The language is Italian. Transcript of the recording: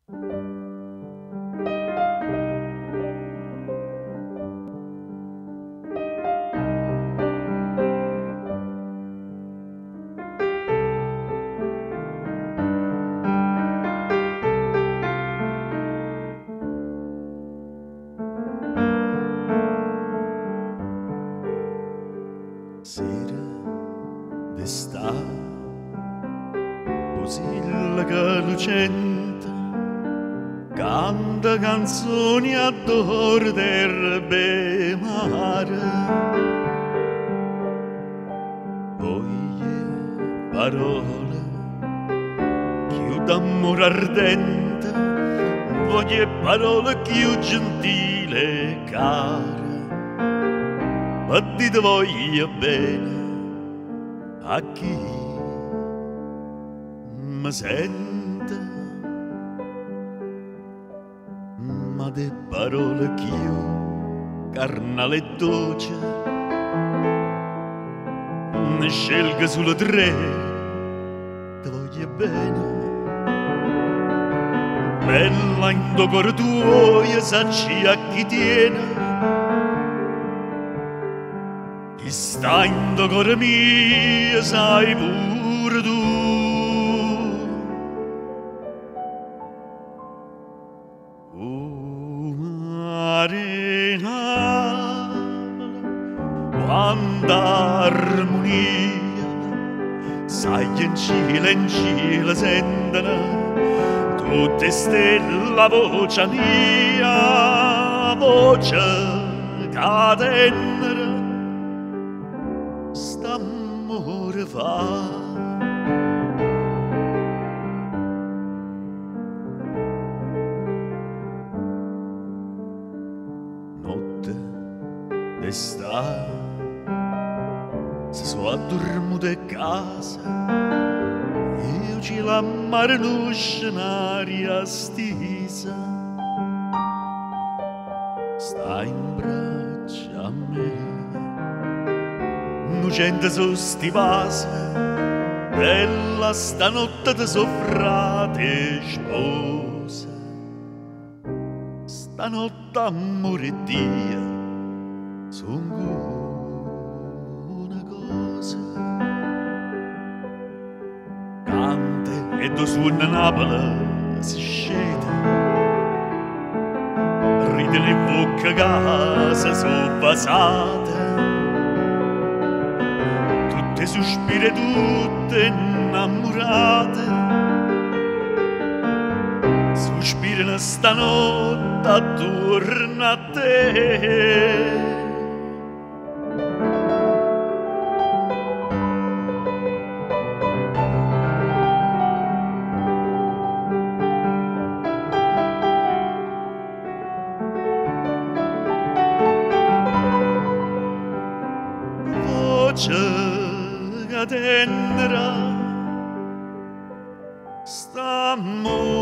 Sera d'estate, Posilga lucente, canta canzoni ador d'erbe mare. Voglie parole, più d'amore ardente, voglie parole più gentile e care. Ma dite voglio bene a chi mi sente, ma de parole più carnale e dolce ne scelgo solo tre. Te voglio bene, bella in do cuore tuo, sacci a chi tiene. Chi sta in do cuore mio, sai pure tu. Marina, quanta armonia, sai in cielo sentono tutte stelle voce mia, voce cadennera. St'amore fa notte d'estate, se so addormuto a casa, io ci la mare no scenaria stisa, sta in braccio a me. Nucente so sti vasi, bella stanotte te so frate sposa. Stanotte amore e Dio son una cosa. Cante e do suona Napoli si scende, ride le bocche casa so basate. Tutte sospire, tutte innamorate, sospirano stanotte attorno a te. Voce tenera st'amore